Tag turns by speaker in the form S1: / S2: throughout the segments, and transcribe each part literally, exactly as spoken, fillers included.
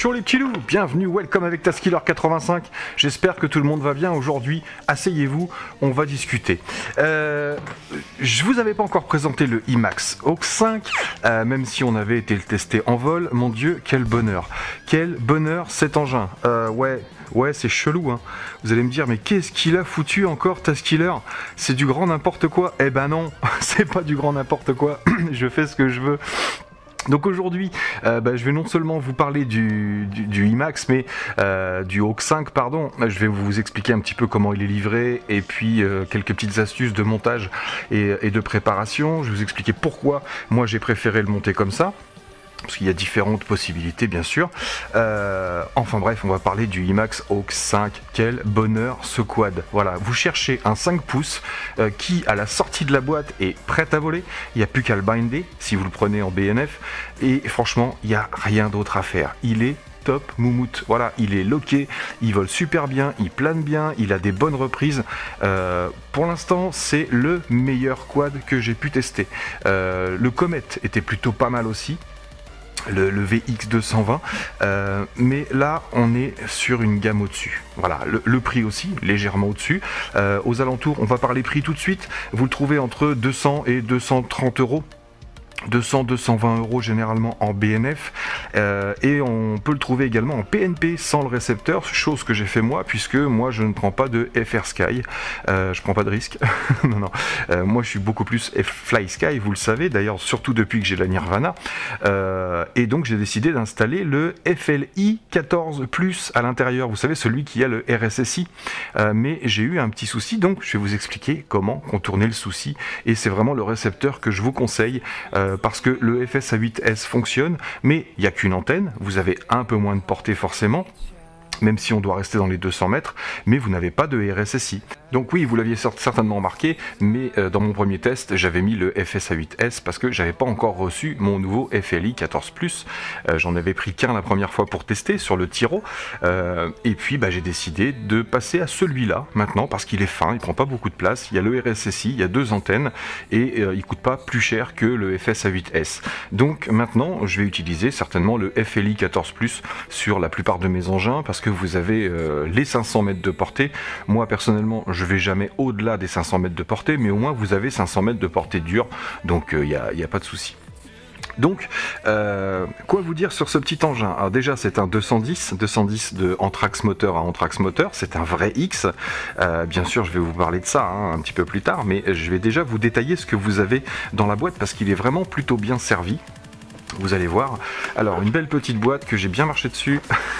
S1: Ciao les petits loups, bienvenue, welcome avec Taskiller quatre-vingt-cinq. J'espère que tout le monde va bien aujourd'hui. Asseyez-vous, on va discuter. Euh, je vous avais pas encore présenté le IMAX Hawk cinq, euh, même si on avait été le tester en vol. Mon Dieu, quel bonheur, quel bonheur cet engin. Euh, ouais. Ouais, c'est chelou, hein. Vous allez me dire, mais qu'est-ce qu'il a foutu encore, Taskiller? C'est du grand n'importe quoi. Eh ben non, c'est pas du grand n'importe quoi. Je fais ce que je veux. Donc aujourd'hui, euh, bah, je vais non seulement vous parler du, du, du IMAX, mais euh, du Hawk cinq, pardon. Je vais vous expliquer un petit peu comment il est livré, et puis euh, quelques petites astuces de montage et, et de préparation. Je vais vous expliquer pourquoi moi j'ai préféré le monter comme ça. Parce qu'il y a différentes possibilités, bien sûr. Euh, enfin bref, on va parler du IMAX Hawk cinq. Quel bonheur ce quad. Voilà, vous cherchez un cinq pouces euh, qui, à la sortie de la boîte, est prêt à voler. Il n'y a plus qu'à le binder, si vous le prenez en B N F. Et franchement, il n'y a rien d'autre à faire. Il est top moumoute. Voilà, il est loqué, il vole super bien, il plane bien, il a des bonnes reprises. Euh, pour l'instant, c'est le meilleur quad que j'ai pu tester. Euh, le Comet était plutôt pas mal aussi. Le, le V X deux cent vingt, euh, mais là on est sur une gamme au-dessus. Voilà, le, le prix aussi légèrement au-dessus. Euh, aux alentours, on va parler prix tout de suite. Vous le trouvez entre deux cents et deux cent trente euros. deux cents à deux cent vingt euros généralement en B N F, euh, et on peut le trouver également en P N P sans le récepteur, chose que j'ai fait moi, puisque moi je ne prends pas de F R Sky, euh, je prends pas de risque. non non, euh, moi je suis beaucoup plus Fly Sky, vous le savez d'ailleurs, surtout depuis que j'ai la Nirvana, euh, et donc j'ai décidé d'installer le F L I quatorze plus à l'intérieur, vous savez, celui qui a le R S S I, euh, mais j'ai eu un petit souci, donc je vais vous expliquer comment contourner le souci, et c'est vraiment le récepteur que je vous conseille, euh, parce que le F S A huit S fonctionne, mais il n'y a qu'une antenne, vous avez un peu moins de portée forcément, même si on doit rester dans les deux cents mètres, mais vous n'avez pas de R S S I. Donc oui, vous l'aviez certainement remarqué, mais euh, dans mon premier test, j'avais mis le F S A huit S parce que j'avais pas encore reçu mon nouveau F L I quatorze plus. Euh, J'en avais pris qu'un la première fois pour tester sur le Tiro, euh, et puis bah, j'ai décidé de passer à celui-là maintenant parce qu'il est fin, il prend pas beaucoup de place, il y a le R S S I, il y a deux antennes, et euh, il coûte pas plus cher que le F S A huit S. Donc maintenant, je vais utiliser certainement le F L I quatorze plus sur la plupart de mes engins parce que vous avez euh, les cinq cents mètres de portée. Moi personnellement, je vais jamais au-delà des cinq cents mètres de portée, mais au moins vous avez cinq cents mètres de portée dure, donc il n'y a, y a pas de souci. Donc, euh, quoi vous dire sur ce petit engin? Alors déjà, c'est un deux cent dix, deux cent dix de Anthrax moteur à Anthrax moteur, c'est un vrai X. Euh, bien sûr, je vais vous parler de ça hein, un petit peu plus tard, mais je vais déjà vous détailler ce que vous avez dans la boîte parce qu'il est vraiment plutôt bien servi. Vous allez voir. Alors, une belle petite boîte que j'ai bien marché dessus.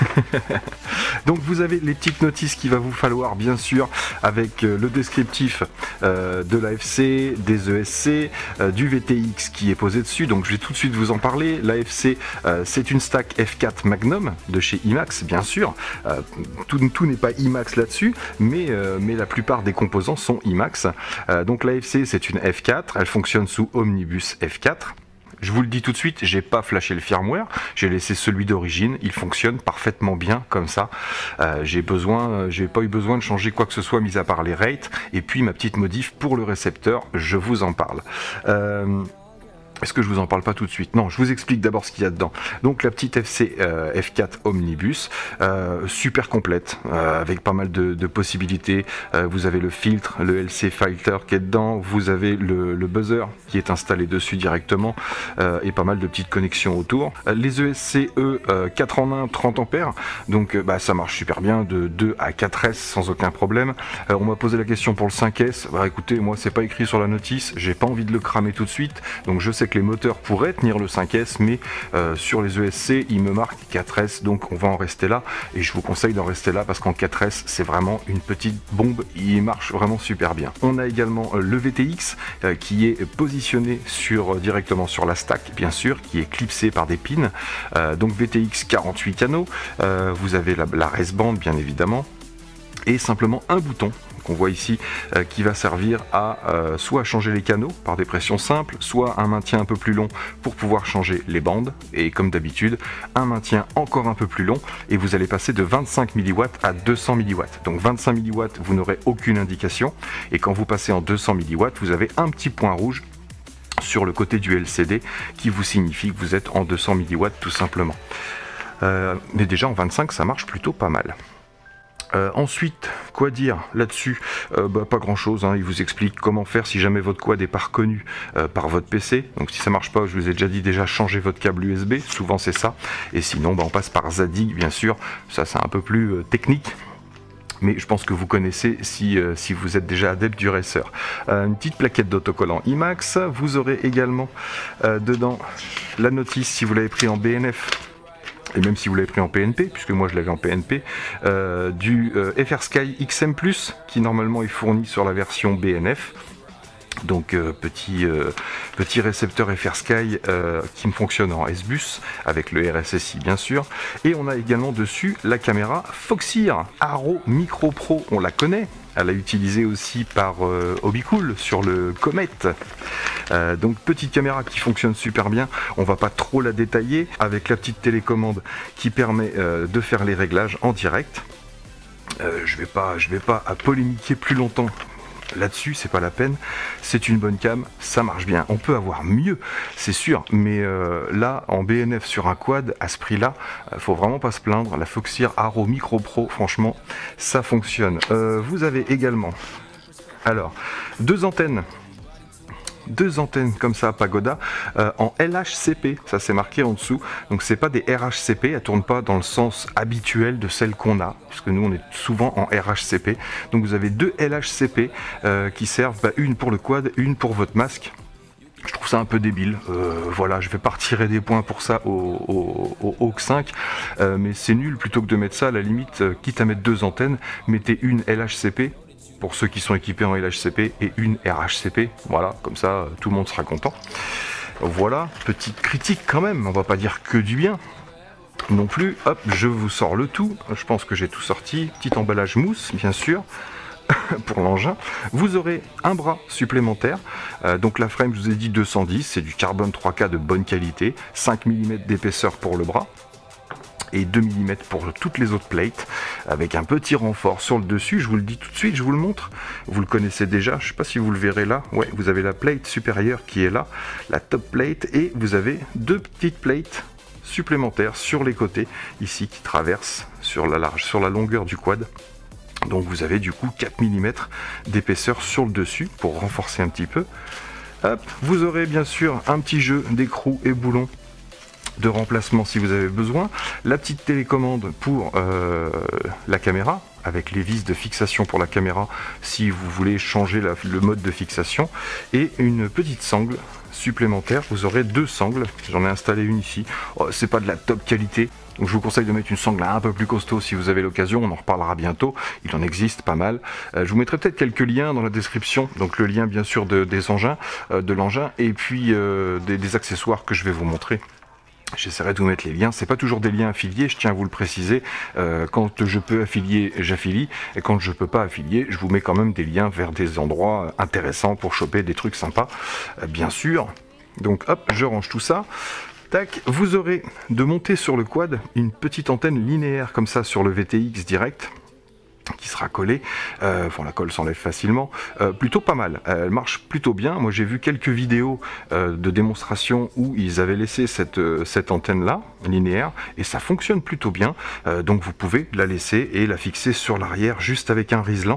S1: Donc, vous avez les petites notices qu'il va vous falloir, bien sûr, avec euh, le descriptif euh, de l'A F C, des E S C, euh, du V T X qui est posé dessus. Donc, je vais tout de suite vous en parler. L'A F C, euh, c'est une stack F quatre Magnum de chez IMAX, bien sûr. Euh, tout tout n'est pas IMAX là-dessus, mais, euh, mais la plupart des composants sont IMAX. Euh, donc, l'A F C, c'est une F quatre. Elle fonctionne sous Omnibus F quatre. Je vous le dis tout de suite, j'ai pas flashé le firmware, j'ai laissé celui d'origine, il fonctionne parfaitement bien comme ça. Euh, j'ai besoin, j'ai pas eu besoin de changer quoi que ce soit mis à part les rates et puis ma petite modif pour le récepteur, je vous en parle. Euh, Est-ce que je vous en parle pas tout de suite? Non, je vous explique d'abord ce qu'il y a dedans. Donc la petite F C euh, F quatre Omnibus, euh, super complète, euh, avec pas mal de, de possibilités. Euh, vous avez le filtre, le L C filter qui est dedans, vous avez le, le buzzer qui est installé dessus directement, euh, et pas mal de petites connexions autour. Euh, les E S C, eux, euh, quatre en un, trente ampères, donc euh, bah, ça marche super bien, de deux à quatre S sans aucun problème. Euh, on m'a posé la question pour le cinq S, bah écoutez, moi c'est pas écrit sur la notice, j'ai pas envie de le cramer tout de suite, donc je sais que les moteurs pourraient tenir le cinq S, mais euh, sur les E S C il me marque quatre S, donc on va en rester là, et je vous conseille d'en rester là parce qu'en quatre S c'est vraiment une petite bombe, il marche vraiment super bien. On a également euh, le V T X euh, qui est positionné sur, euh, directement sur la stack, bien sûr, qui est clipsé par des pins, euh, donc V T X quarante-huit canaux, euh, vous avez la, la race band bien évidemment, et simplement un bouton qu'on voit ici euh, qui va servir à euh, soit changer les canaux par des pressions simples, soit un maintien un peu plus long pour pouvoir changer les bandes, et comme d'habitude un maintien encore un peu plus long et vous allez passer de vingt-cinq milliwatts à deux cents milliwatts. Donc vingt-cinq milliwatts vous n'aurez aucune indication, et quand vous passez en deux cents milliwatts vous avez un petit point rouge sur le côté du L C D qui vous signifie que vous êtes en deux cents milliwatts tout simplement. Euh, mais déjà en vingt-cinq, ça marche plutôt pas mal. Euh, ensuite, quoi dire là-dessus? euh, bah, Pas grand-chose, hein. Il vous explique comment faire si jamais votre quad n'est pas reconnu euh, par votre P C. Donc si ça marche pas, je vous ai déjà dit, déjà changez votre câble U S B, souvent c'est ça. Et sinon, bah, on passe par Zadig, bien sûr. Ça, c'est un peu plus euh, technique. Mais je pense que vous connaissez si, euh, si vous êtes déjà adepte du racer. Euh, une petite plaquette d'autocollant IMAX. Vous aurez également euh, dedans la notice si vous l'avez pris en B N F. Et même si vous l'avez pris en P N P, puisque moi je l'avais en P N P, euh, du euh, F R Sky X M plus, qui normalement est fourni sur la version B N F. Donc euh, petit, euh, petit récepteur F R Sky euh, qui me fonctionne en S-Bus, avec le R S S I bien sûr. Et on a également dessus la caméra Foxeer Arrow Micro Pro, on la connaît. Elle a utilisé aussi par euh, Hobbycool sur le Comet. Euh, donc petite caméra qui fonctionne super bien. On va pas trop la détailler, avec la petite télécommande qui permet euh, de faire les réglages en direct. Euh, je vais pas, je vais pas à polémiquer plus longtemps là-dessus, c'est pas la peine. C'est une bonne cam, ça marche bien. On peut avoir mieux, c'est sûr, mais euh, là en B N F sur un quad à ce prix-là, euh, faut vraiment pas se plaindre. La Foxeer Arrow Micro Pro, franchement, ça fonctionne. Euh, vous avez également, alors, deux antennes. Deux antennes comme ça à Pagoda euh, en L H C P, ça c'est marqué en dessous. Donc c'est pas des R H C P, elles tournent pas dans le sens habituel de celles qu'on a, puisque nous on est souvent en R H C P. Donc vous avez deux L H C P euh, qui servent, bah, une pour le quad, une pour votre masque. Je trouve ça un peu débile, euh, voilà, je vais pas retirer des points pour ça au, au, au Hawk cinq, euh, mais c'est nul. Plutôt que de mettre ça, à la limite, euh, quitte à mettre deux antennes, mettez une L H C P pour ceux qui sont équipés en L H C P et une R H C P, voilà, comme ça tout le monde sera content. Voilà, petite critique quand même, on va pas dire que du bien non plus. Hop, je vous sors le tout, je pense que j'ai tout sorti. Petit emballage mousse bien sûr pour l'engin. Vous aurez un bras supplémentaire, euh, donc la frame, je vous ai dit deux cent dix, c'est du carbone trois K de bonne qualité, cinq millimètres d'épaisseur pour le bras et deux millimètres pour toutes les autres plates, avec un petit renfort sur le dessus. Je vous le dis tout de suite, je vous le montre, vous le connaissez déjà, je ne sais pas si vous le verrez là. Ouais, vous avez la plate supérieure qui est là, la top plate, et vous avez deux petites plates supplémentaires sur les côtés ici qui traversent sur la large, sur la longueur du quad. Donc vous avez du coup quatre millimètres d'épaisseur sur le dessus pour renforcer un petit peu. Hop, vous aurez bien sûr un petit jeu d'écrou et boulons de remplacement si vous avez besoin, la petite télécommande pour euh, la caméra, avec les vis de fixation pour la caméra si vous voulez changer la, le mode de fixation, et une petite sangle supplémentaire. Vous aurez deux sangles, j'en ai installé une ici. Oh, c'est pas de la top qualité, donc je vous conseille de mettre une sangle un peu plus costaud si vous avez l'occasion. On en reparlera bientôt, il en existe pas mal. Euh, je vous mettrai peut-être quelques liens dans la description, donc le lien bien sûr de, des engins, euh, de l'engin, et puis euh, des, des accessoires que je vais vous montrer. J'essaierai de vous mettre les liens, c'est pas toujours des liens affiliés, je tiens à vous le préciser. Euh, quand je peux affilier, j'affilie, et quand je peux pas affilier, je vous mets quand même des liens vers des endroits intéressants pour choper des trucs sympas, euh, bien sûr. Donc hop, je range tout ça. Tac, vous aurez de monter sur le quad une petite antenne linéaire comme ça sur le V T X direct, qui sera collée, euh, enfin la colle s'enlève facilement, euh, plutôt pas mal, elle marche plutôt bien. Moi j'ai vu quelques vidéos euh, de démonstration où ils avaient laissé cette, euh, cette antenne là, linéaire, et ça fonctionne plutôt bien, euh, donc vous pouvez la laisser et la fixer sur l'arrière juste avec un riselant.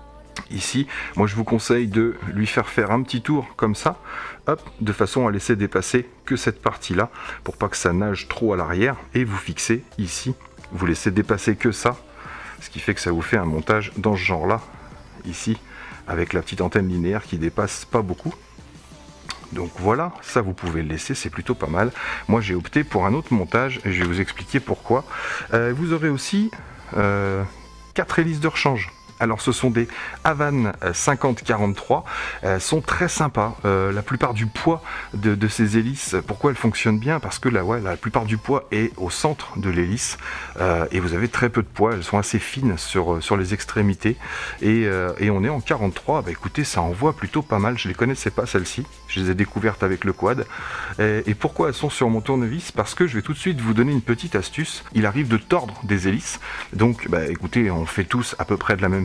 S1: Ici, moi je vous conseille de lui faire faire un petit tour comme ça, hop, de façon à laisser dépasser que cette partie là, pour pas que ça nage trop à l'arrière, et vous fixez ici, vous laissez dépasser que ça, ce qui fait que ça vous fait un montage dans ce genre là, ici, avec la petite antenne linéaire qui dépasse pas beaucoup. Donc voilà, ça vous pouvez le laisser, c'est plutôt pas mal. Moi j'ai opté pour un autre montage, et je vais vous expliquer pourquoi. Euh, vous aurez aussi euh, quatre hélices de rechange. Alors ce sont des Havan cinquante quarante-trois, elles sont très sympas. Euh, la plupart du poids de, de ces hélices, pourquoi elles fonctionnent bien? Parce que là, ouais, la plupart du poids est au centre de l'hélice, euh, et vous avez très peu de poids, elles sont assez fines sur, sur les extrémités, et, euh, et on est en quarante-trois, bah écoutez, ça envoie plutôt pas mal. Je les connaissais pas celles-ci, je les ai découvertes avec le quad. Et, et pourquoi elles sont sur mon tournevis? Parce que je vais tout de suite vous donner une petite astuce. Il arrive de tordre des hélices, donc bah écoutez, on fait tous à peu près de la même façon.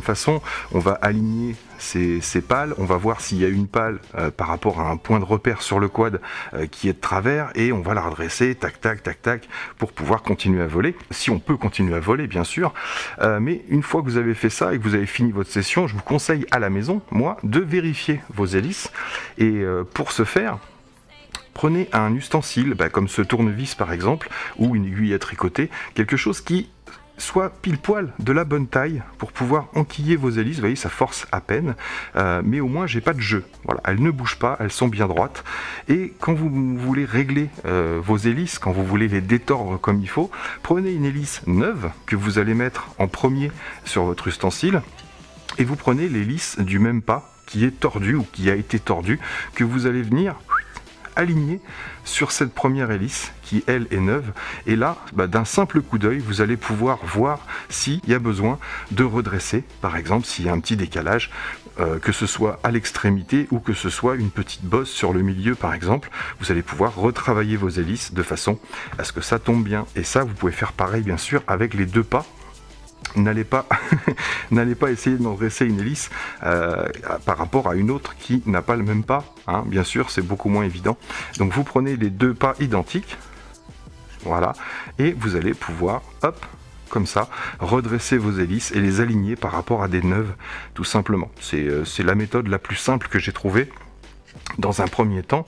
S1: façon, on va aligner ces, ces pales, on va voir s'il y a une pale euh, par rapport à un point de repère sur le quad euh, qui est de travers, et on va la redresser, tac, tac, tac, tac, pour pouvoir continuer à voler, si on peut continuer à voler, bien sûr. Euh, mais une fois que vous avez fait ça et que vous avez fini votre session, je vous conseille à la maison, moi, de vérifier vos hélices, et euh, pour ce faire, prenez un ustensile, bah, comme ce tournevis par exemple, ou une aiguille à tricoter, quelque chose qui soit pile poil de la bonne taille pour pouvoir enquiller vos hélices. Vous voyez, ça force à peine, euh, mais au moins j'ai pas de jeu. Voilà, elles ne bougent pas, elles sont bien droites. Et quand vous voulez régler euh, vos hélices, quand vous voulez les détordre comme il faut, prenez une hélice neuve que vous allez mettre en premier sur votre ustensile, et vous prenez l'hélice du même pas qui est tordue ou qui a été tordue, que vous allez venir aligné sur cette première hélice qui elle est neuve, et là bah, d'un simple coup d'œil vous allez pouvoir voir s'il y a besoin de redresser, par exemple s'il y a un petit décalage, euh, que ce soit à l'extrémité ou que ce soit une petite bosse sur le milieu par exemple, vous allez pouvoir retravailler vos hélices de façon à ce que ça tombe bien. Et ça vous pouvez faire pareil bien sûr avec les deux pas. N'allez pas, n'allez pas essayer d'endresser une hélice euh, par rapport à une autre qui n'a pas le même pas, hein. Bien sûr, c'est beaucoup moins évident. Donc vous prenez les deux pas identiques, voilà, et vous allez pouvoir, hop, comme ça, redresser vos hélices et les aligner par rapport à des neuves, tout simplement. C'est, euh, c'est la méthode la plus simple que j'ai trouvée dans un premier temps.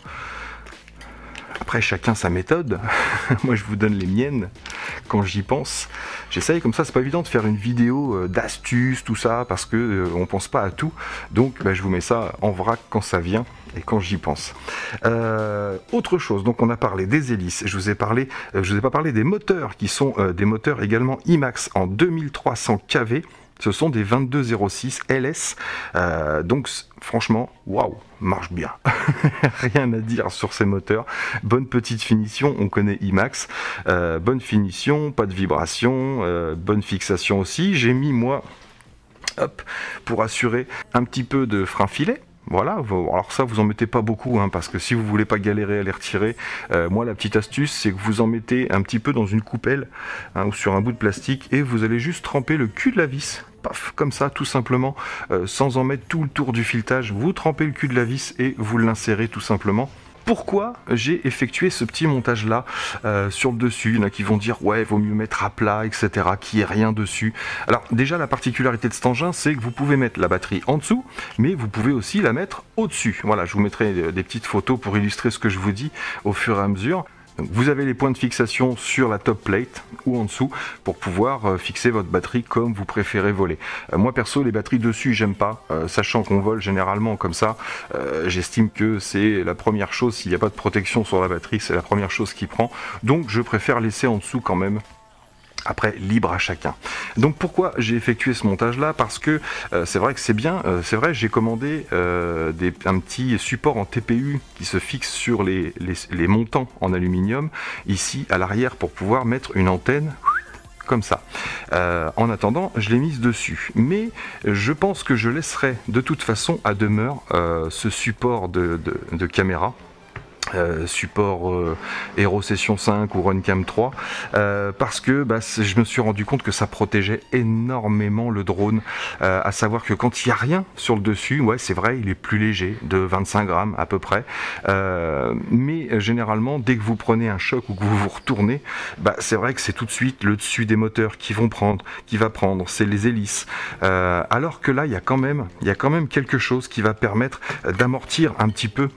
S1: Après, chacun sa méthode. Moi, je vous donne les miennes quand j'y pense. J'essaye comme ça, c'est pas évident de faire une vidéo d'astuces, tout ça, parce que euh, on pense pas à tout. Donc, bah, je vous mets ça en vrac quand ça vient et quand j'y pense. Euh, autre chose, donc on a parlé des hélices. Je vous ai parlé, euh, je vous ai pas parlé des moteurs qui sont euh, des moteurs également IMAX en deux mille trois cents K V. Ce sont des vingt-deux zéro six L S, euh, donc franchement, waouh, marche bien. Rien à dire sur ces moteurs. Bonne petite finition, on connaît IMAX. Euh, bonne finition, pas de vibration, euh, bonne fixation aussi. J'ai mis moi, hop, pour assurer un petit peu de frein filet. Voilà, alors ça vous en mettez pas beaucoup, hein, parce que si vous voulez pas galérer à les retirer, euh, moi la petite astuce c'est que vous en mettez un petit peu dans une coupelle, hein, ou sur un bout de plastique, et vous allez juste tremper le cul de la vis, paf, comme ça tout simplement, euh, sans en mettre tout le tour du filetage, vous trempez le cul de la vis et vous l'insérez tout simplement. Pourquoi j'ai effectué ce petit montage là euh, sur le dessus? Il y en a qui vont dire ouais, vaut mieux mettre à plat, et cetera, qu'il n'y ait rien dessus. Alors déjà, la particularité de cet engin, c'est que vous pouvez mettre la batterie en dessous, mais vous pouvez aussi la mettre au-dessus. Voilà, je vous mettrai des petites photos pour illustrer ce que je vous dis au fur et à mesure. Donc, vous avez les points de fixation sur la top plate ou en dessous pour pouvoir euh, fixer votre batterie comme vous préférez voler. Euh, moi perso, les batteries dessus j'aime pas, euh, sachant qu'on vole généralement comme ça, euh, j'estime que c'est la première chose, s'il n'y a pas de protection sur la batterie, c'est la première chose qui prend, donc je préfère laisser en dessous quand même. Après, libre à chacun. Donc pourquoi j'ai effectué ce montage là? Parce que euh, c'est vrai que c'est bien, euh, c'est vrai, j'ai commandé euh, des, un petit support en T P U qui se fixe sur les, les, les montants en aluminium, ici à l'arrière, pour pouvoir mettre une antenne comme ça. Euh, en attendant, je l'ai mise dessus. Mais je pense que je laisserai de toute façon à demeure euh, ce support de, de, de caméra. Euh, support euh, Hero Session cinq ou Runcam trois, euh, parce que bah, je me suis rendu compte que ça protégeait énormément le drone, euh, à savoir que quand il n'y a rien sur le dessus, ouais c'est vrai, il est plus léger, de vingt-cinq grammes à peu près, euh, mais euh, généralement dès que vous prenez un choc ou que vous vous retournez, bah, c'est vrai que c'est tout de suite le dessus des moteurs qui vont prendre, qui va prendre, c'est les hélices, euh, alors que là il y a quand même, il y a quand même quelque chose qui va permettre d'amortir un petit peu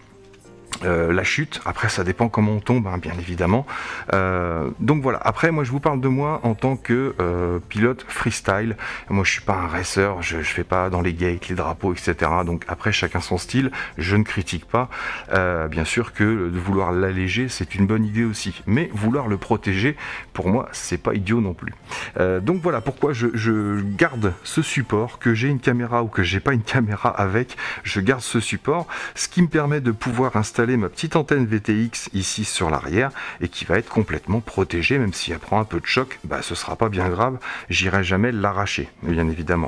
S1: Euh, la chute. Après ça dépend comment on tombe, hein, bien évidemment. Euh, donc voilà, après moi je vous parle de moi en tant que euh, pilote freestyle. Moi je suis pas un racer, je, je fais pas dans les gates, les drapeaux, et cetera. Donc après chacun son style, je ne critique pas. Euh, bien sûr que de vouloir l'alléger c'est une bonne idée aussi, mais vouloir le protéger, pour moi c'est pas idiot non plus. Euh, donc voilà pourquoi je, je garde ce support, que j'ai une caméra ou que j'ai pas une caméra avec, je garde ce support, ce qui me permet de pouvoir installer ma petite antenne V T X ici sur l'arrière et qui va être complètement protégée, même si elle prend un peu de choc, bah ce sera pas bien grave, j'irai jamais l'arracher, bien évidemment.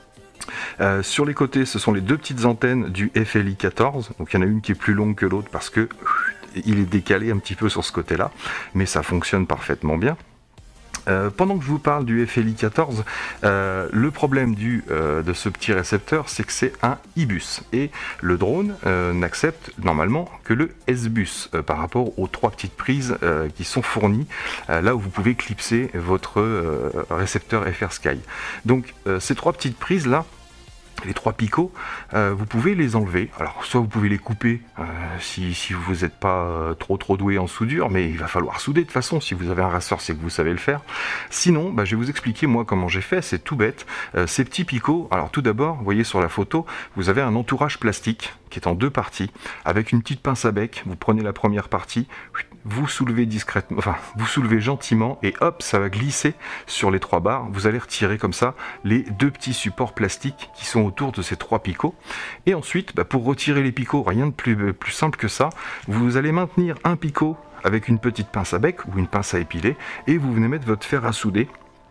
S1: Euh, sur les côtés, ce sont les deux petites antennes du F L I quatorze, donc il y en a une qui est plus longue que l'autre parce que il est décalé un petit peu sur ce côté-là, mais ça fonctionne parfaitement bien. Euh, pendant que je vous parle du F L I quatorze, euh, le problème du, euh, de ce petit récepteur, c'est que c'est un I-bus. Et le drone euh, n'accepte normalement que le S-bus euh, par rapport aux trois petites prises euh, qui sont fournies, euh, là où vous pouvez clipser votre euh, récepteur FrSky. Donc euh, ces trois petites prises là, les trois picots, euh, vous pouvez les enlever. Alors soit vous pouvez les couper euh, si, si vous n'êtes pas euh, trop trop doué en soudure, mais il va falloir souder de toute façon. Si vous avez un rasseur, c'est que vous savez le faire. Sinon, bah, je vais vous expliquer moi comment j'ai fait. C'est tout bête. Euh, ces petits picots, alors tout d'abord, vous voyez sur la photo, vous avez un entourage plastique qui est en deux parties, avec une petite pince à bec. Vous prenez la première partie, vous soulevez discrètement, enfin vous soulevez gentiment et hop, ça va glisser sur les trois barres. Vous allez retirer comme ça les deux petits supports plastiques qui sont autour de ces trois picots. Et ensuite, bah, pour retirer les picots, rien de plus, plus simple que ça. Vous allez maintenir un picot avec une petite pince à bec ou une pince à épiler et vous venez mettre votre fer à souder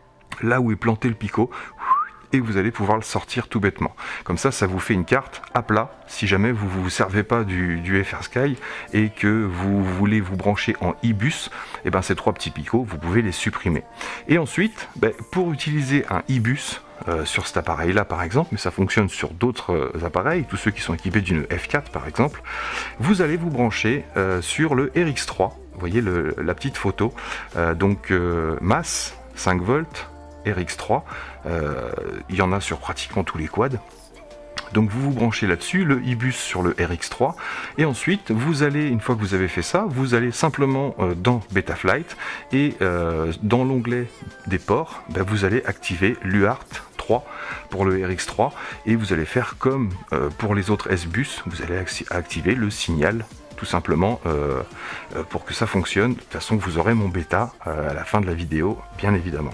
S1: là où est planté le picot. Et vous allez pouvoir le sortir tout bêtement. Comme ça, ça vous fait une carte à plat si jamais vous ne vous servez pas du, du FrSky et que vous voulez vous brancher en I-bus, et ben ces trois petits picots, vous pouvez les supprimer. Et ensuite, ben, pour utiliser un I-bus, euh, sur cet appareil-là par exemple, mais ça fonctionne sur d'autres euh, appareils, tous ceux qui sont équipés d'une F quatre par exemple, vous allez vous brancher euh, sur le R X trois, vous voyez le, la petite photo, euh, donc euh, masse, cinq volts, R X trois, euh, il y en a sur pratiquement tous les quads. Donc vous vous branchez là-dessus, le I-bus sur le R X trois, et ensuite vous allez, une fois que vous avez fait ça, vous allez simplement euh, dans Betaflight, et euh, dans l'onglet des ports, ben, vous allez activer l'U A R T trois pour le R X trois, et vous allez faire comme euh, pour les autres S-bus, vous allez activer le signal tout simplement euh, euh, pour que ça fonctionne. De toute façon, vous aurez mon bêta euh, à la fin de la vidéo, bien évidemment.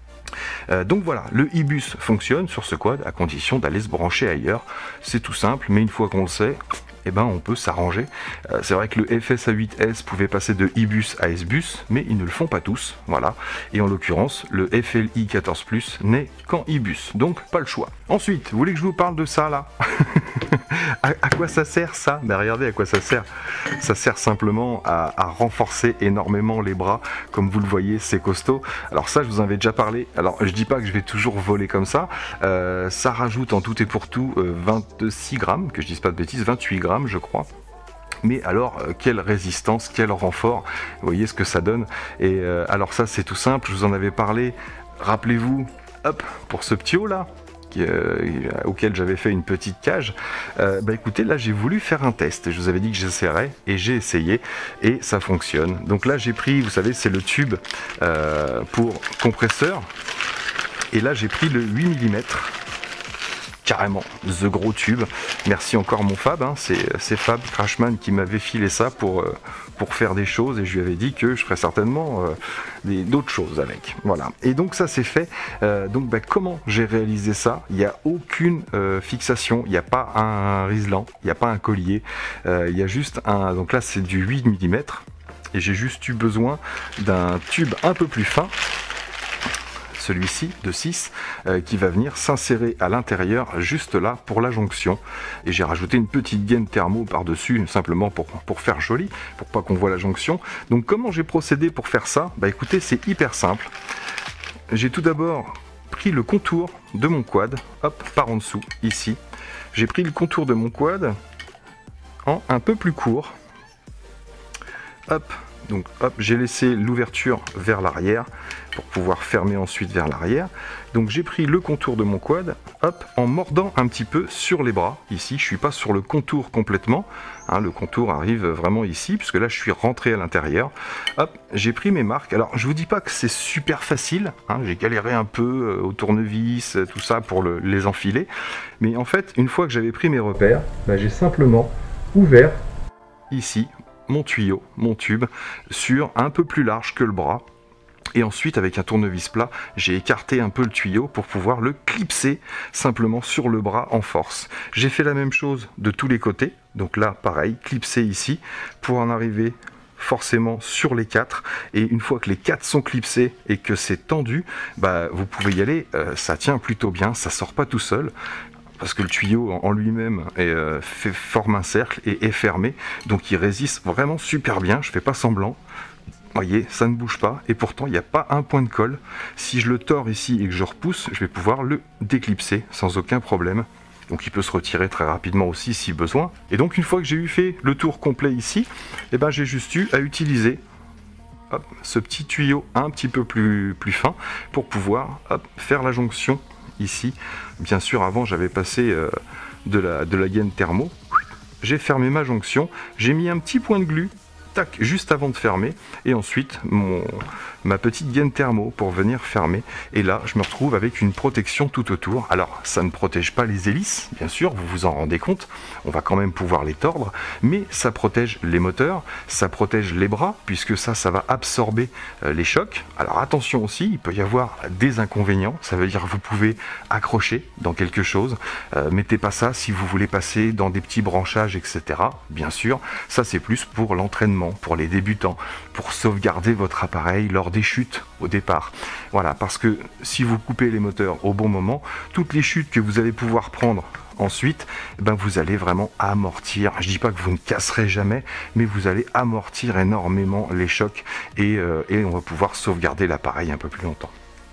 S1: Euh, donc voilà, le I-bus fonctionne sur ce quad à condition d'aller se brancher ailleurs. C'est tout simple, mais une fois qu'on le sait, eh ben, on peut s'arranger. Euh, c'est vrai que le F S A huit S pouvait passer de I-bus à S-bus, mais ils ne le font pas tous. Voilà. Et en l'occurrence, le F L I quatorze plus n'est qu'en I-bus, donc pas le choix. Ensuite, vous voulez que je vous parle de ça là? à, à quoi ça sert ça? Ben regardez à quoi ça sert. Ça sert simplement à, à renforcer énormément les bras. Comme vous le voyez, c'est costaud. Alors ça, je vous en avais déjà parlé. Alors je dis pas que je vais toujours voler comme ça. Euh, ça rajoute en tout et pour tout euh, vingt-six grammes, que je dise pas de bêtises, vingt-huit grammes je crois. Mais alors, euh, quelle résistance, quel renfort, vous voyez ce que ça donne. Et euh, alors ça, c'est tout simple, je vous en avais parlé, rappelez-vous, hop, pour ce petit haut là, qui, euh, auquel j'avais fait une petite cage, euh, bah écoutez, là j'ai voulu faire un test, je vous avais dit que j'essaierais, et j'ai essayé, et ça fonctionne. Donc là j'ai pris, vous savez, c'est le tube euh, pour compresseur, et là j'ai pris le huit millimètres, carrément, the gros tube. Merci encore mon Fab, hein. c'est Fab Crashman qui m'avait filé ça pour, euh, pour faire des choses, et je lui avais dit que je ferais certainement euh, d'autres choses avec. Voilà, et donc ça c'est fait. Euh, donc bah, comment j'ai réalisé ça? Il n'y a aucune euh, fixation, il n'y a pas un riselant, il n'y a pas un collier, euh, il y a juste un, donc là c'est du huit millimètres, et j'ai juste eu besoin d'un tube un peu plus fin, celui-ci de six, euh, qui va venir s'insérer à l'intérieur juste là pour la jonction, et j'ai rajouté une petite gaine thermo par dessus simplement pour, pour faire joli, pour pas qu'on voit la jonction. Donc comment j'ai procédé pour faire ça? Bah écoutez, c'est hyper simple. J'ai tout d'abord pris le contour de mon quad, hop, par en dessous ici, j'ai pris le contour de mon quad en un peu plus court, hop. Donc hop, j'ai laissé l'ouverture vers l'arrière pour pouvoir fermer ensuite vers l'arrière. Donc j'ai pris le contour de mon quad, hop, en mordant un petit peu sur les bras. Ici, je suis pas sur le contour complètement, hein, le contour arrive vraiment ici, puisque là je suis rentré à l'intérieur. Hop, j'ai pris mes marques. Alors je vous dis pas que c'est super facile, hein, j'ai galéré un peu au tournevis, tout ça pour le, les enfiler. Mais en fait, une fois que j'avais pris mes repères, bah, j'ai simplement ouvert ici mon tuyau, mon tube, sur un peu plus large que le bras, et ensuite avec un tournevis plat, j'ai écarté un peu le tuyau pour pouvoir le clipser simplement sur le bras en force. J'ai fait la même chose de tous les côtés, donc là pareil, clipser ici, pour en arriver forcément sur les quatre, et une fois que les quatre sont clipsés et que c'est tendu, bah, vous pouvez y aller, euh, ça tient plutôt bien, ça sort pas tout seul, parce que le tuyau en lui-même euh, forme un cercle et est fermé, donc il résiste vraiment super bien, je fais pas semblant. voyez, ça ne bouge pas, et pourtant il n'y a pas un point de colle. Si je le tords ici et que je repousse, je vais pouvoir le déclipser sans aucun problème. Donc il peut se retirer très rapidement aussi si besoin. Et donc une fois que j'ai eu fait le tour complet ici, eh ben, j'ai juste eu à utiliser hop, ce petit tuyau un petit peu plus, plus fin pour pouvoir hop, faire la jonction ici. Bien sûr, avant j'avais passé euh, de, la, de la gaine thermo. J'ai fermé ma jonction, j'ai mis un petit point de glu tac, juste avant de fermer, et ensuite mon, ma petite gaine thermo pour venir fermer, et là je me retrouve avec une protection tout autour. Alors ça ne protège pas les hélices, bien sûr, vous vous en rendez compte, on va quand même pouvoir les tordre, mais ça protège les moteurs, ça protège les bras, puisque ça, ça va absorber euh, les chocs. Alors attention aussi, il peut y avoir des inconvénients, ça veut dire que vous pouvez accrocher dans quelque chose, euh, mettez pas ça si vous voulez passer dans des petits branchages, et cetera. Bien sûr, ça c'est plus pour l'entraînement, pour les débutants, pour sauvegarder votre appareil lors des chutes au départ. Voilà, parce que si vous coupez les moteurs au bon moment, toutes les chutes que vous allez pouvoir prendre ensuite, eh ben vous allez vraiment amortir. Je dis pas que vous ne casserez jamais, mais vous allez amortir énormément les chocs et, euh, et on va pouvoir sauvegarder l'appareil un peu plus longtemps.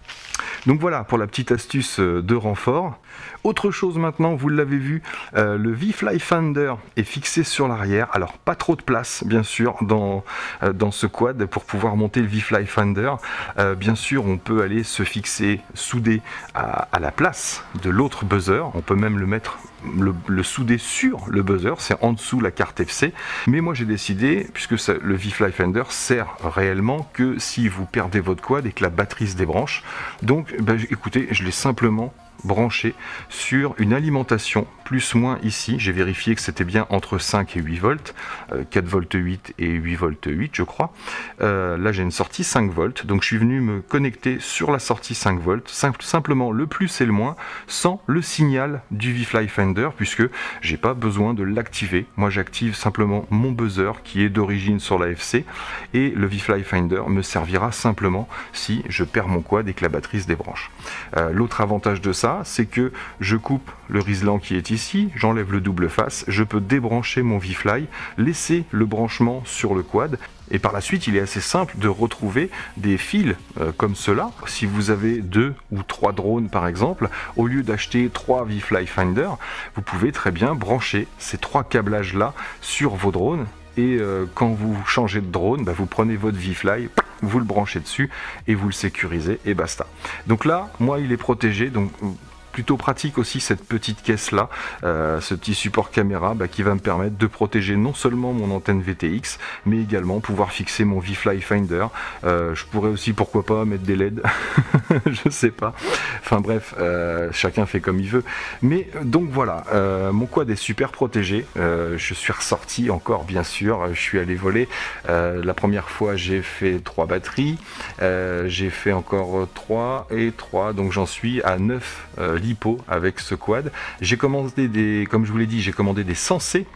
S1: Donc voilà pour la petite astuce de renfort. Autre chose maintenant, vous l'avez vu, euh, le V-Fly Finder est fixé sur l'arrière. Alors pas trop de place bien sûr dans, euh, dans ce quad pour pouvoir monter le V-Fly Finder. Euh, bien sûr on peut aller se fixer soudé à, à la place de l'autre buzzer. On peut même le mettre Le, le souder sur le buzzer, c'est en dessous la carte F C, mais moi j'ai décidé, puisque ça, le V-Fly Finder sert réellement que si vous perdez votre quad et que la batterie se débranche. Donc ben, écoutez, je l'ai simplement branché sur une alimentation plus moins ici. J'ai vérifié que c'était bien entre cinq et huit volts, euh, quatre volts huit et huit volts huit je crois. Euh, là j'ai une sortie cinq volts, donc je suis venu me connecter sur la sortie cinq volts, Sim simplement le plus et le moins, sans le signal du V-Fly Finder, puisque j'ai pas besoin de l'activer. Moi j'active simplement mon buzzer qui est d'origine sur la F C, et le V-Fly Finder me servira simplement si je perds mon quad et que la batterie se débranche. Euh, l'autre avantage de ça, c'est que je coupe le Rislan qui est ici, j'enlève le double face, je peux débrancher mon V-Fly, laisser le branchement sur le quad, et par la suite il est assez simple de retrouver des fils euh, comme cela. Si vous avez deux ou trois drones par exemple, au lieu d'acheter trois V-Fly Finder, vous pouvez très bien brancher ces trois câblages là sur vos drones, et euh, quand vous changez de drone, bah, vous prenez votre V-Fly, vous le branchez dessus et vous le sécurisez et basta. Donc là, moi il est protégé, donc plutôt pratique aussi cette petite caisse là, euh, ce petit support caméra bah, qui va me permettre de protéger non seulement mon antenne V T X, mais également pouvoir fixer mon V-Fly Finder. Euh, je pourrais aussi, pourquoi pas, mettre des L E D, je sais pas. Enfin bref, euh, chacun fait comme il veut. Mais donc voilà, euh, mon quad est super protégé. Euh, je suis ressorti encore, bien sûr. Je suis allé voler. Euh, la première fois, j'ai fait trois batteries. Euh, j'ai fait encore trois et trois, donc j'en suis à neuf euh, lipo avec ce quad. J'ai commandé des, comme je vous l'ai dit, j'ai commandé des sensés.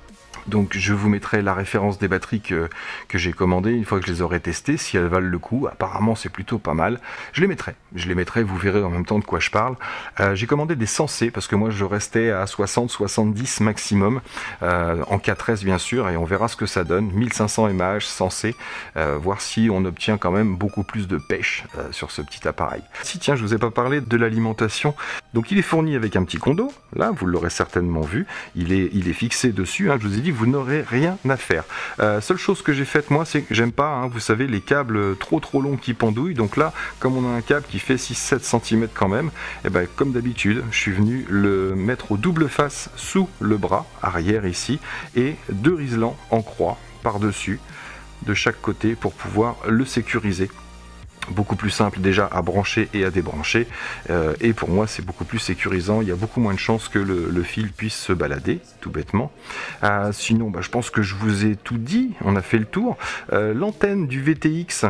S1: Donc je vous mettrai la référence des batteries que, que j'ai commandées une fois que je les aurai testées, si elles valent le coup. Apparemment c'est plutôt pas mal. Je les mettrai, je les mettrai, vous verrez en même temps de quoi je parle. Euh, j'ai commandé des sensés parce que moi je restais à soixante soixante-dix maximum, euh, en quatre S bien sûr, et on verra ce que ça donne. mille cinq cents mAh sensés, euh, voir si on obtient quand même beaucoup plus de pêche euh, sur ce petit appareil. Si tiens, je vous ai pas parlé de l'alimentation. Donc il est fourni avec un petit condo, là vous l'aurez certainement vu, il est, il est fixé dessus, hein, je vous ai dit vous n'aurez rien à faire. Euh, seule chose que j'ai faite moi, c'est que j'aime pas, hein, vous savez, les câbles trop trop longs qui pendouillent. Donc là, comme on a un câble qui fait six sept centimètres quand même, et ben comme d'habitude, je suis venu le mettre au double face sous le bras arrière ici, et deux Rislan en croix par-dessus de chaque côté pour pouvoir le sécuriser. Beaucoup plus simple déjà à brancher et à débrancher, euh, et pour moi c'est beaucoup plus sécurisant. Il y a beaucoup moins de chances que le, le fil puisse se balader tout bêtement. Euh, sinon bah, je pense que je vous ai tout dit, on a fait le tour. Euh, l'antenne du V T X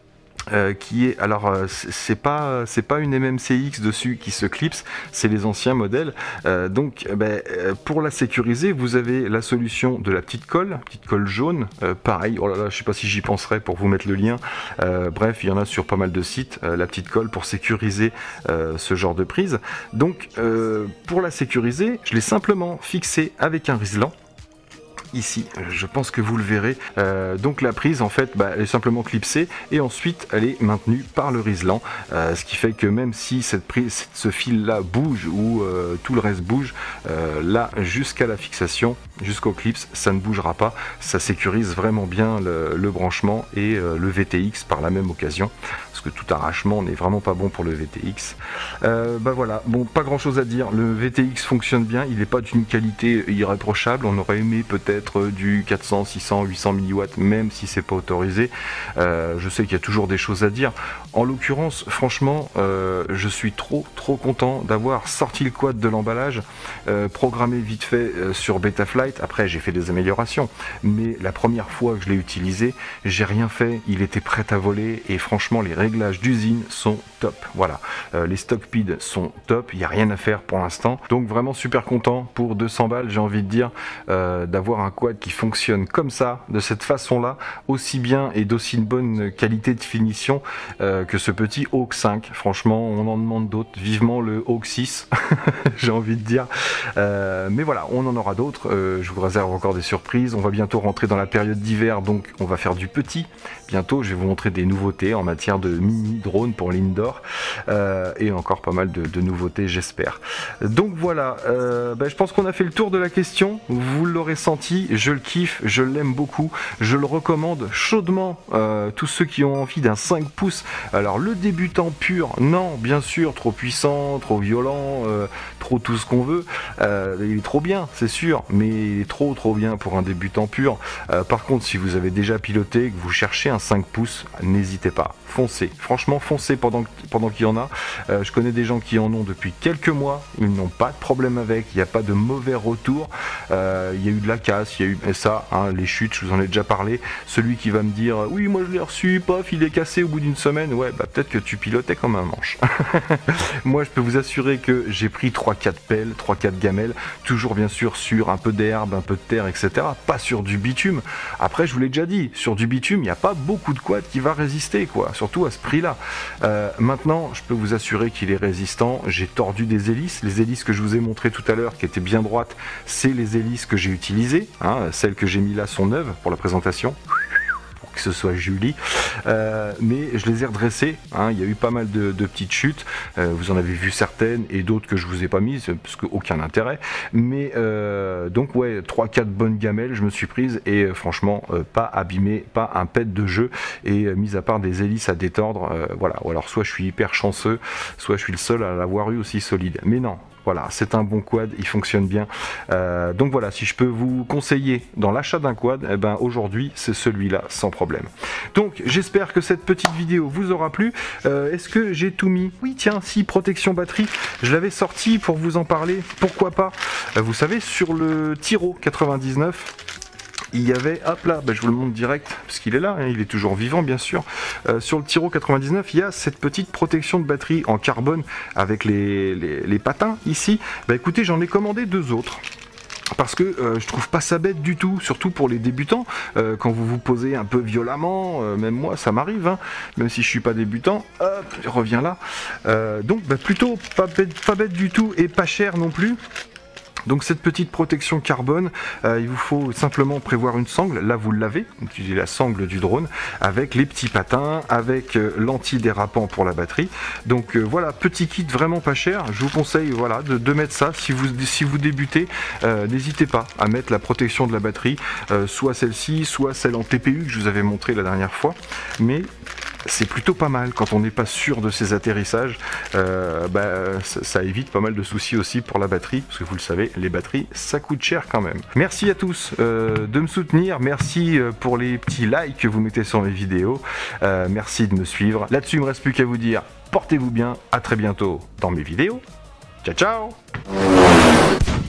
S1: Euh, qui est, alors euh, c'est pas c'est pas une M M C X dessus qui se clipse, c'est les anciens modèles. Euh, donc ben, pour la sécuriser, vous avez la solution de la petite colle, petite colle jaune, euh, pareil. Oh là là, je sais pas si j'y penserai pour vous mettre le lien. Euh, bref, il y en a sur pas mal de sites. Euh, la petite colle pour sécuriser euh, ce genre de prise. Donc euh, pour la sécuriser, je l'ai simplement fixée avec un Rislan. ici, je pense que vous le verrez. Euh, donc la prise en fait bah, elle est simplement clipsée et ensuite elle est maintenue par le riselant, euh, ce qui fait que même si cette prise, ce fil là bouge ou euh, tout le reste bouge, euh, là jusqu'à la fixation, jusqu'au clips, ça ne bougera pas, ça sécurise vraiment bien le, le branchement et euh, le V T X par la même occasion, parce que tout arrachement n'est vraiment pas bon pour le V T X. Euh, bah voilà, bon, pas grand chose à dire, le V T X fonctionne bien, il n'est pas d'une qualité irréprochable, on aurait aimé peut-être du quatre cents, six cents, huit cents milliwatts, même si c'est pas autorisé. Euh, je sais qu'il y a toujours des choses à dire. En l'occurrence, franchement, euh, je suis trop trop content d'avoir sorti le quad de l'emballage, euh, programmé vite fait euh, sur Betaflight. Après, j'ai fait des améliorations, mais la première fois que je l'ai utilisé, j'ai rien fait. Il était prêt à voler et franchement, les réglages d'usine sont top. Voilà, euh, les stock speed sont top. Il n'y a rien à faire pour l'instant. Donc vraiment super content pour deux cents balles. J'ai envie de dire euh, d'avoir un quad qui fonctionne comme ça, de cette façon-là, aussi bien et d'aussi une bonne qualité de finition euh, que ce petit Hawk cinq. Franchement, on en demande d'autres. Vivement le Hawk six, j'ai envie de dire. Euh, mais voilà, on en aura d'autres. Euh, je vous réserve encore des surprises. On va bientôt rentrer dans la période d'hiver, donc on va faire du petit. Bientôt, je vais vous montrer des nouveautés en matière de mini drone pour l'indoor euh, et encore pas mal de, de nouveautés, j'espère. Donc voilà, euh, ben, je pense qu'on a fait le tour de la question. Vous l'aurez senti, je le kiffe, je l'aime beaucoup, je le recommande chaudement. Euh, tous ceux qui ont envie d'un cinq pouces. Alors le débutant pur, non, bien sûr, trop puissant, trop violent, euh, trop tout ce qu'on veut. Euh, il est trop bien, c'est sûr, mais il est trop trop bien pour un débutant pur. Euh, par contre, si vous avez déjà piloté, que vous cherchez un cinq pouces, n'hésitez pas, foncez. Franchement, foncez pendant, pendant qu'il y en a. Euh, je connais des gens qui en ont depuis quelques mois, ils n'ont pas de problème avec, il n'y a pas de mauvais retour. Euh, il y a eu de la casse, il y a eu et ça, hein, les chutes, je vous en ai déjà parlé. Celui qui va me dire, oui, moi je l'ai reçu, pof, il est cassé au bout d'une semaine, ouais, bah peut-être que tu pilotais comme un manche. Moi, je peux vous assurer que j'ai pris trois quatre pelles, trois quatre gamelles, toujours bien sûr sur un peu d'herbe, un peu de terre, et cetera. Pas sur du bitume. Après, je vous l'ai déjà dit, sur du bitume, il n'y a pas beaucoup de quad qui va résister, quoi, surtout à ce prix-là. Euh, maintenant, je peux vous assurer qu'il est résistant. J'ai tordu des hélices. Les hélices que je vous ai montrées tout à l'heure, qui étaient bien droites, c'est les hélices que j'ai utilisées. Hein, celles que j'ai mis là sont neuves pour la présentation. Que ce soit Julie, euh, mais je les ai redressés, hein, il y a eu pas mal de, de petites chutes, euh, vous en avez vu certaines et d'autres que je vous ai pas mises parce que aucun intérêt, mais euh, donc ouais, trois quatre bonnes gamelles je me suis prise et euh, franchement euh, pas abîmé, pas un pet de jeu et euh, mis à part des hélices à détordre, euh, voilà, ou alors soit je suis hyper chanceux, soit je suis le seul à l'avoir eu aussi solide, mais non. Voilà, c'est un bon quad, il fonctionne bien. Euh, donc voilà, si je peux vous conseiller dans l'achat d'un quad, eh ben aujourd'hui c'est celui-là sans problème. Donc j'espère que cette petite vidéo vous aura plu. Euh, Est-ce que j'ai tout mis? Oui, tiens, si, protection batterie, je l'avais sorti pour vous en parler. Pourquoi pas? euh, Vous savez, sur le Tiro quatre-vingt-dix-neuf. Il y avait, hop là, bah je vous le montre direct, parce qu'il est là, hein, il est toujours vivant bien sûr. Euh, sur le Tiro quatre-vingt-dix-neuf, il y a cette petite protection de batterie en carbone avec les, les, les patins ici. Bah écoutez, j'en ai commandé deux autres. Parce que euh, je trouve pas ça bête du tout, surtout pour les débutants, euh, quand vous vous posez un peu violemment, euh, même moi ça m'arrive, hein, même si je suis pas débutant, hop, je reviens là. Euh, donc bah, plutôt pas bête, pas bête du tout et pas cher non plus. Donc cette petite protection carbone, euh, il vous faut simplement prévoir une sangle, là vous l'avez, utilisez la sangle du drone, avec les petits patins, avec euh, l'antidérapant pour la batterie. Donc euh, voilà, petit kit vraiment pas cher, je vous conseille voilà, de, de mettre ça, si vous, si vous débutez, euh, n'hésitez pas à mettre la protection de la batterie, euh, soit celle-ci, soit celle en T P U que je vous avais montré la dernière fois, mais c'est plutôt pas mal quand on n'est pas sûr de ses atterrissages, euh, bah, ça, ça évite pas mal de soucis aussi pour la batterie, parce que vous le savez, les batteries ça coûte cher quand même. Merci à tous euh, de me soutenir, merci pour les petits likes que vous mettez sur mes vidéos, euh, merci de me suivre. Là-dessus il me reste plus qu'à vous dire, portez-vous bien, à très bientôt dans mes vidéos, ciao ciao.